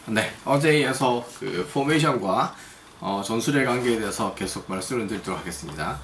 네, 어제에 이어서 그 포메이션과 전술의 관계에 대해서 계속 말씀을 드리도록 하겠습니다.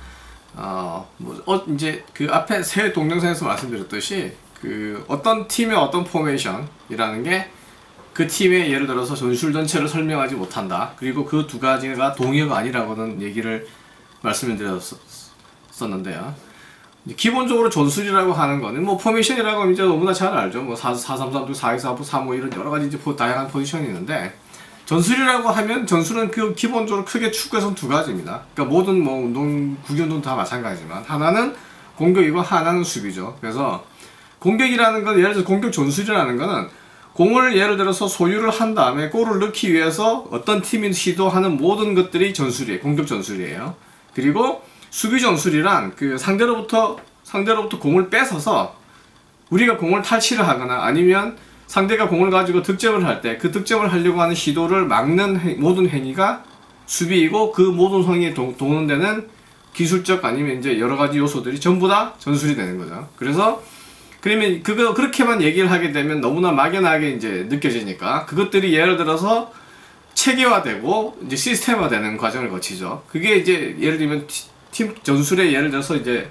이제 그 앞에 새 동영상에서 말씀드렸듯이 그 어떤 팀의 어떤 포메이션이라는 게 그 팀의 예를 들어서 전술 전체를 설명하지 못한다. 그리고 그 두 가지가 동의어가 아니라고는 얘기를 말씀을 드렸었는데요. 기본적으로 전술이라고 하는 거는 뭐 포메이션이라고 하면 이제 너무나 잘 알죠. 뭐 4-3-3, 4-2-4-5, 3-5 이런 여러 가지 이제 다양한 포지션이 있는데, 전술이라고 하면 전술은 그 기본적으로 크게 축구에서는 두 가지입니다. 그러니까 모든 뭐 운동, 구기운동 다 마찬가지지만 하나는 공격이고 하나는 수비죠. 그래서 공격이라는 건, 예를 들어서 공격 전술이라는 거는 공을 예를 들어서 소유를 한 다음에 골을 넣기 위해서 어떤 팀이 시도하는 모든 것들이 전술이에요. 공격 전술이에요. 그리고 수비 전술이란 그 상대로부터 공을 뺏어서 우리가 공을 탈취를 하거나 아니면 상대가 공을 가지고 득점을 할 때 그 득점을 하려고 하는 시도를 막는 모든 행위가 수비이고, 그 모든 행위에 도는 데는 기술적 아니면 이제 여러 가지 요소들이 전부 다 전술이 되는 거죠. 그래서 그러면 그렇게만 얘기를 하게 되면 너무나 막연하게 이제 느껴지니까 그것들이 예를 들어서 체계화되고 이제 시스템화되는 과정을 거치죠. 그게 이제 예를 들면 팀 전술의 예를 들어서 이제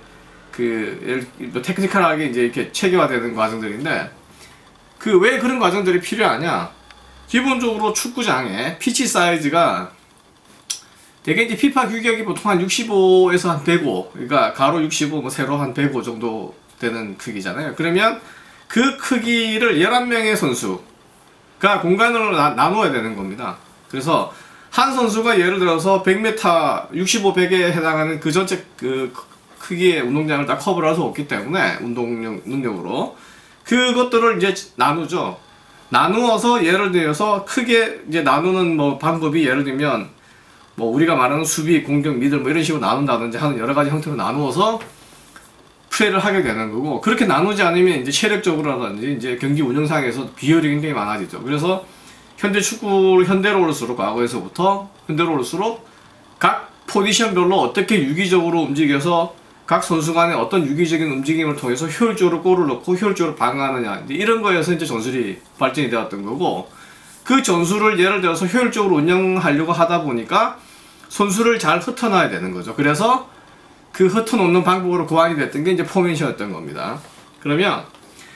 테크니컬하게 이제 이렇게 체계화되는 과정들인데, 그 왜 그런 과정들이 필요하냐? 기본적으로 축구장의 피치 사이즈가 되게 이제 피파 규격이 보통 한 65에서 한 105, 그러니까 가로 65, 뭐 세로 한 105 정도 되는 크기잖아요. 그러면 그 크기를 11명의 선수가 공간을 나눠야 되는 겁니다. 그래서 한 선수가 예를 들어서 100m, 65, 100에 해당하는 그 전체 그 크기의 운동장을 다 커버를 할 수 없기 때문에 운동력 능력으로 그것들을 이제 나누죠. 나누어서 예를 들어서 크게 이제 나누는 뭐 방법이, 예를 들면 뭐 우리가 말하는 수비, 공격, 미들 뭐 이런 식으로 나눈다든지 하는 여러 가지 형태로 나누어서 플레이를 하게 되는 거고, 그렇게 나누지 않으면 이제 체력적으로라든지 이제 경기 운영상에서 비효율이 굉장히 많아지죠. 그래서 현대 축구를 현대로 올수록, 과거에서부터 현대로 올수록 각 포지션별로 어떻게 유기적으로 움직여서 각 선수 간의 어떤 유기적인 움직임을 통해서 효율적으로 골을 넣고 효율적으로 방어하느냐, 이런 거에서 이제 전술이 발전이 되었던 거고, 그 전술을 예를 들어서 효율적으로 운영하려고 하다 보니까 선수를 잘 흩어놔야 되는 거죠. 그래서 그 흩어놓는 방법으로 고안이 됐던 게 이제 포메이션이었던 겁니다. 그러면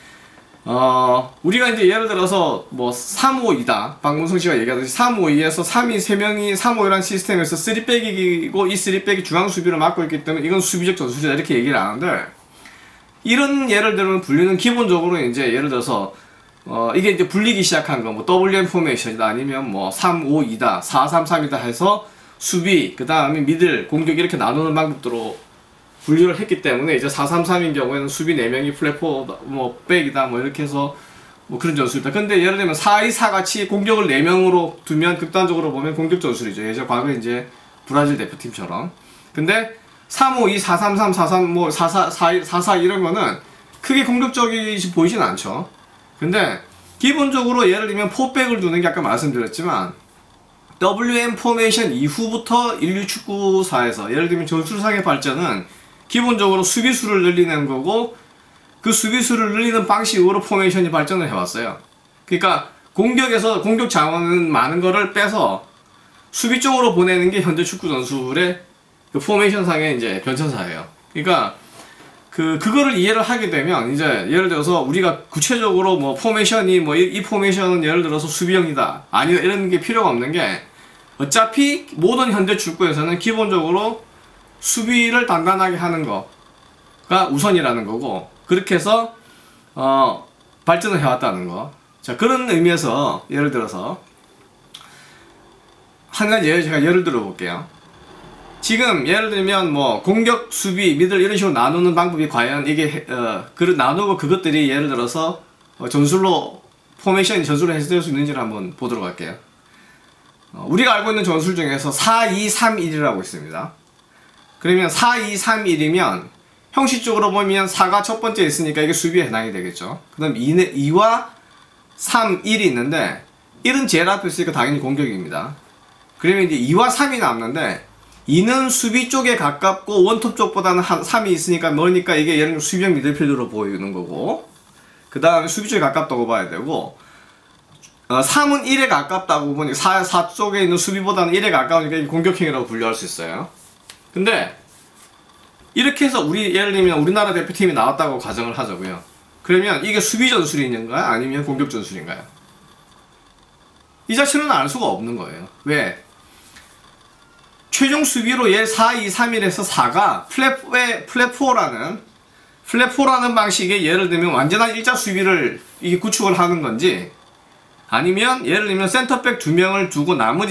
우리가 이제 예를 들어서 뭐 3-5-2다. 박문성 씨가 얘기하듯이 3-5-2에서 3-2-3명이 3-5-2라는 시스템에서 3백이고, 이 3백이 중앙 수비를 맡고 있기 때문에 이건 수비적 전술이다, 이렇게 얘기를 하는데, 이런 예를 들면 분류는 기본적으로 이제 예를 들어서 이게 이제 불리기 시작한 거, 뭐 WM 포메이션이다, 아니면 뭐 3-5-2다, 4-3-3이다 해서 수비, 그 다음에 미들, 공격 이렇게 나누는 방법으로 분류를 했기 때문에, 이제 4-3-3인 경우에는 수비 4명이 플랫포 뭐 백이다 뭐 이렇게 해서 뭐 그런 전술이다. 근데 예를 들면 4-2-4 같이 공격을 4명으로 두면 극단적으로 보면 공격 전술이죠. 예전 과거에 이제 브라질 대표팀처럼. 근데 3-5-2, 4-3-3, 4-3, 뭐 4-4 이런 거는 크게 공격적이 보이진 않죠. 근데 기본적으로 예를 들면 4백을 두는 게 아까 말씀드렸지만, WM 포메이션 이후부터 인류 축구사에서 예를 들면 전술상의 발전은 기본적으로 수비수를 늘리는 거고, 그 수비수를 늘리는 방식으로 포메이션이 발전을 해왔어요. 그러니까 공격에서 공격 자원은 많은 거를 빼서 수비 쪽으로 보내는 게 현대 축구 전술의 그 포메이션상의 이제 변천사예요. 그러니까 그거를 이해를 하게 되면, 이제 예를 들어서 우리가 구체적으로 뭐 포메이션이 뭐 이 포메이션은 예를 들어서 수비형이다, 아니 이런 게 필요가 없는 게, 어차피 모든 현대 축구에서는 기본적으로 수비를 단단하게 하는 거가 우선이라는 거고, 그렇게 해서 발전을 해왔다는 거. 자, 그런 의미에서 예를 들어서 한 가지 제가 예를 들어 볼게요. 지금 예를 들면 뭐 공격, 수비, 미들 이런 식으로 나누는 방법이 과연 이게 나누고 그것들이 예를 들어서 전술로 포메이션이 전술로 해석될 수 있는지를 한번 보도록 할게요. 우리가 알고 있는 전술 중에서 4-2-3-1이라고 있습니다. 그러면 4-2-3-1이면 형식적으로 보면 4가 첫 번째 있으니까 이게 수비에 해당이 되겠죠. 그 다음 2와 3, 1이 있는데 1은 제일 앞에 있으니까 당연히 공격입니다. 그러면 이제 2와 3이 남는데, 2는 수비 쪽에 가깝고 원톱 쪽보다는 한 3이 있으니까 머니까 이게 예를 들면 수비형 미들필더로 보이는 거고, 그 다음에 수비 쪽에 가깝다고 봐야 되고, 3은 1에 가깝다고 보니 4 쪽에 있는 수비보다는 1에 가까우니까 공격형이라고 분류할 수 있어요. 근데 이렇게 해서 예를 들면 우리나라 대표팀이 나왔다고 가정을 하자고요. 그러면 이게 수비 전술인가요? 아니면 공격 전술인가요? 이 자체는 알 수가 없는 거예요. 왜? 최종 수비로 얘 4-2-3-1에서 4가 플랫4라는 방식의 예를 들면 완전한 일자 수비를 이게 구축을 하는 건지, 아니면 예를 들면 센터백 2명을 두고 나머지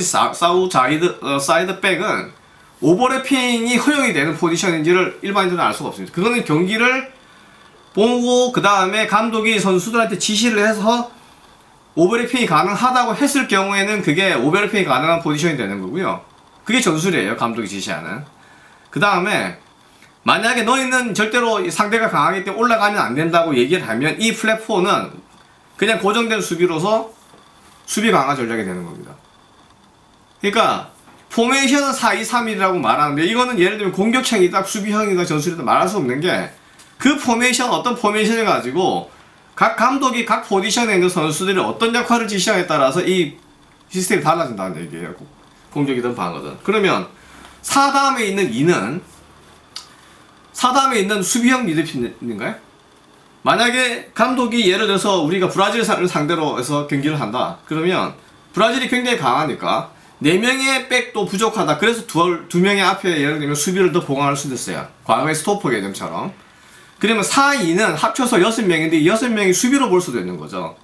사이드백은 오버래핑이 허용이 되는 포지션인지를 일반인들은 알 수가 없습니다. 그거는 경기를 보고 그 다음에 감독이 선수들한테 지시를 해서 오버래핑이 가능하다고 했을 경우에는 그게 오버래핑이 가능한 포지션이 되는 거고요. 그게 전술이에요. 감독이 지시하는. 그 다음에 만약에 너희는 절대로 상대가 강하기 때문에 올라가면 안 된다고 얘기를 하면 이 플랫4는 그냥 고정된 수비로서 수비 강화 전략이 되는 겁니다. 그러니까 포메이션은 4-2-3-1이라고 말하는데 이거는 예를 들면 공격형이다, 수비형이다, 전술이다 말할 수 없는 게 그 포메이션, 어떤 포메이션을 가지고 각 감독이 각 포지션에 있는 선수들이 어떤 역할을 지시하에 따라서 이 시스템이 달라진다는 얘기예요. 공격이든 방어든. 그러면 4 다음에 있는 2는 4 다음에 있는 수비형 미드필더인가요? 만약에 감독이 예를 들어서 우리가 브라질을 상대로 해서 경기를 한다. 그러면 브라질이 굉장히 강하니까 4명의 백도 부족하다. 그래서 두 명의 앞에 예를 들면 수비를 더 보강할 수도 있어요. 과거의 스토퍼 개념처럼. 그러면 4-2는 합쳐서 6명인데 6명이 수비로 볼 수도 있는 거죠.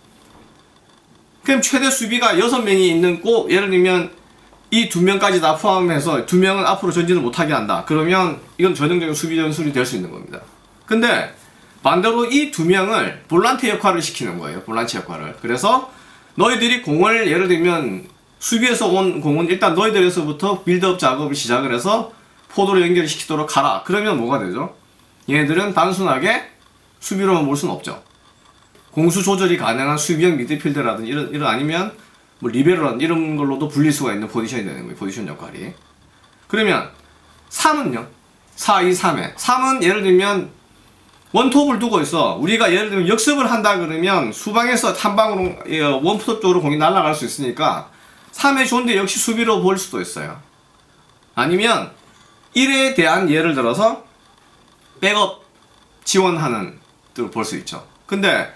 그럼 최대 수비가 6명이 있는 꼭 예를 들면 이 2명까지 다 포함해서 2명은 앞으로 전진을 못하게 한다. 그러면 이건 전형적인 수비 전술이 될 수 있는 겁니다. 근데 반대로 이 2명을 볼란티 역할을 시키는 거예요. 볼란치 역할을. 그래서 너희들이 공을 예를 들면 수비에서 온 공은 일단 너희들에서부터 빌드업 작업을 시작을 해서 포도로 연결시키도록 하라. 그러면 뭐가 되죠? 얘네들은 단순하게 수비로만 볼 수는 없죠. 공수 조절이 가능한 수비형 미드필더라든지 이런 아니면 뭐 리베로라든 이런 걸로도 불릴 수가 있는 포지션이 되는 거예요. 포지션 역할이. 그러면 3은요? 4-2-3에 3은 예를 들면 원톱을 두고 있어. 우리가 예를 들면 역습을 한다 그러면 수방에서 한 방으로 원톱 쪽으로 공이 날아갈 수 있으니까 3에 좋은데 역시 수비로 볼 수도 있어요. 아니면 1에 대한 예를 들어서 백업 지원하는 또 볼 수 있죠. 근데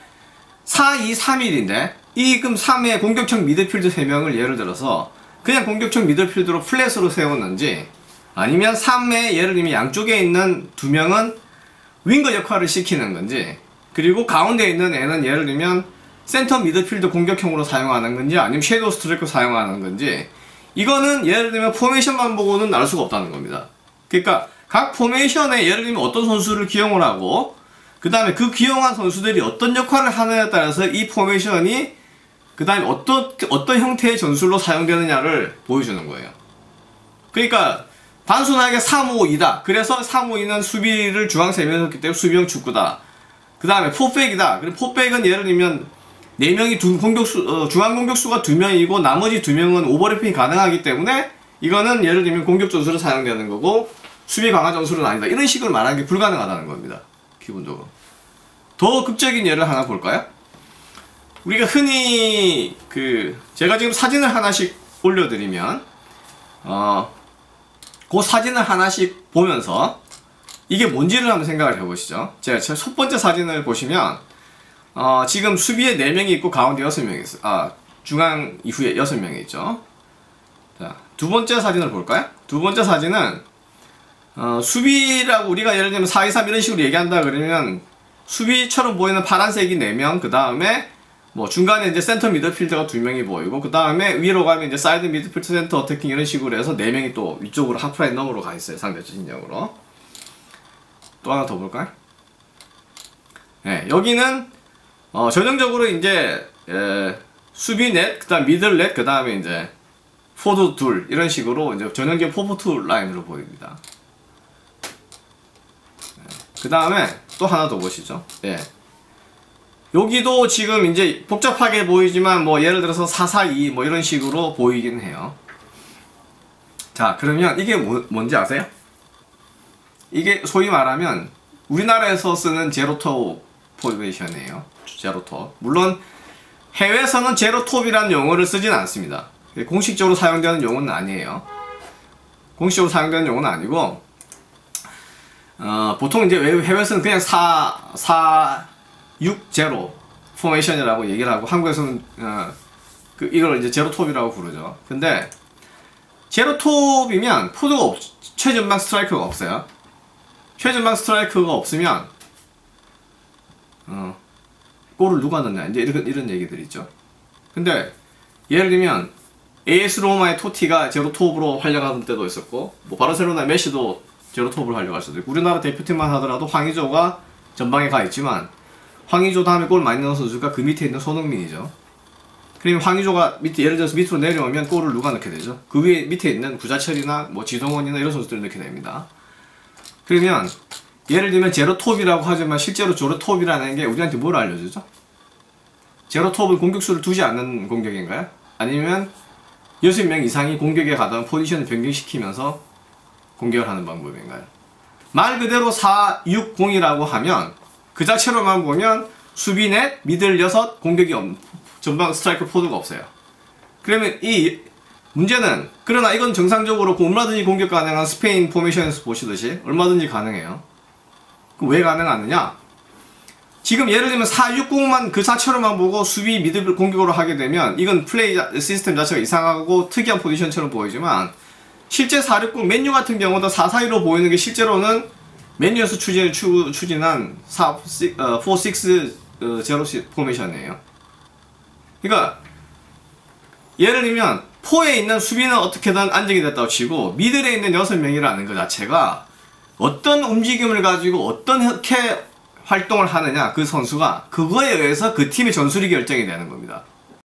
4-2-3-1인데 이 그럼 3의 공격형 미드필드 3명을 예를 들어서 그냥 공격형 미드필드로 플랫으로 세웠는지, 아니면 3의 예를 들면 양쪽에 있는 2명은 윙거 역할을 시키는 건지, 그리고 가운데 있는 애는 예를 들면 센터 미드필드 공격형으로 사용하는 건지, 아니면 섀도우 스트라이커 사용하는 건지, 이거는 예를 들면 포메이션만 보고는 알 수가 없다는 겁니다. 그러니까 각 포메이션에 예를 들면 어떤 선수를 기용을 하고 그 다음에 그 기용한 선수들이 어떤 역할을 하느냐에 따라서 이 포메이션이 그 다음에 어떤 형태의 전술로 사용되느냐를 보여주는 거예요. 그러니까 단순하게 3-5-2다. 그래서 3-5-2는 수비를 중앙 3명이 했기 때문에 수비형 축구다. 그 다음에 포백이다. 그리고 포백은 예를 들면 4명이 중앙 공격수가 2명이고 나머지 2명은 오버래핑이 가능하기 때문에 이거는 예를 들면 공격 전술로 사용되는 거고 수비 강화 전술은 아니다. 이런 식으로 말하는 게 불가능하다는 겁니다. 기본적으로. 더 극적인 예를 하나 볼까요? 우리가 흔히 제가 지금 사진을 하나씩 올려드리면 그 사진을 하나씩 보면서 이게 뭔지를 한번 생각을 해보시죠. 제가 첫 번째 사진을 보시면 지금 수비에 4명이 있고 가운데 6명이 있어요. 중앙 이후에 6명이 있죠. 자, 두 번째 사진을 볼까요? 두 번째 사진은 수비라고 우리가 예를 들면 4-2-3 이런 식으로 얘기한다 그러면 수비처럼 보이는 파란색이 4명, 그 다음에 뭐 중간에 이제 센터 미드필더가 2명이 보이고 그 다음에 위로 가면 이제 사이드 미드필더 센터 어태킹 이런 식으로 해서 4명이 또 위쪽으로 하프라인 너머로 가 있어요. 상대 진영으로. 또 하나 더 볼까요? 네, 여기는 전형적으로 이제 수비 넷, 그 다음 미들 넷, 그 다음에 이제 포드 둘 이런 식으로 이제 전형적인 4-4-2 라인으로 보입니다. 그 다음에 또 하나 더 보시죠. 예. 여기도 지금 이제 복잡하게 보이지만 뭐 예를 들어서 4-4-2 뭐 이런 식으로 보이긴 해요. 자, 그러면 이게 뭔지 아세요? 이게 소위 말하면 우리나라에서 쓰는 제로톱 포메이션이에요. 제로톱. 물론 해외에서는 제로톱이라는 용어를 쓰진 않습니다. 공식적으로 사용되는 용어는 아니에요. 공식적으로 사용되는 용어는 아니고 보통 이제 해외에서는 그냥 460 포메이션이라고 얘기를 하고 한국에서는 이걸 이제 제로톱이라고 부르죠. 근데 제로톱이면 포드가 최전방 스트라이크가 없어요. 최전방 스트라이크가 없으면 골을 누가 넣냐 이제 이런 얘기들 있죠. 근데 예를 들면 AS 로마의 토티가 제로톱으로 활약하던 때도 있었고, 뭐 바르셀로나 메시도 제로톱으로 활약할 수도 있고, 우리나라 대표팀만 하더라도 황의조가 전방에 가 있지만 황의조 다음에 골 많이 넣은 선수가 그 밑에 있는 손흥민이죠. 그러면 황의조가 예를 들어서 밑으로 내려오면 골을 누가 넣게 되죠? 그 위에 밑에 있는 구자철이나 뭐 지동원이나 이런 선수들을 넣게 됩니다. 그러면 예를 들면 제로톱이라고 하지만 실제로 제로톱이라는 게 우리한테 뭘 알려주죠? 제로톱은 공격수를 두지 않는 공격인가요? 아니면 6명 이상이 공격에 가던 포지션을 변경시키면서 공격을 하는 방법인가요? 말 그대로 4-6-0이라고 하면 그 자체로만 보면 수비 넷, 미들 6, 공격이 전방 스트라이크 포드가 없어요. 그러면 이 문제는, 그러나 이건 정상적으로 얼마든지 공격 가능한 스페인 포메이션에서 보시듯이 얼마든지 가능해요. 왜 가능하느냐? 지금 예를 들면 4-6-0만 그 자체로만 보고 수비 미들 공격으로 하게 되면 이건 플레이 시스템 자체가 이상하고 특이한 포지션처럼 보이지만, 실제 4-6-0 맨유 같은 경우도 4-4-2로 보이는 게 실제로는 맨유에서 추진한 4-6-0 포메이션이에요. 그러니까 예를 들면 4에 있는 수비는 어떻게든 안정이 됐다고 치고 미들에 있는 6명이라는 것 자체가 어떤 움직임을 가지고 어떻게 활동을 하느냐, 그 선수가 그거에 의해서 그 팀의 전술이 결정이 되는 겁니다.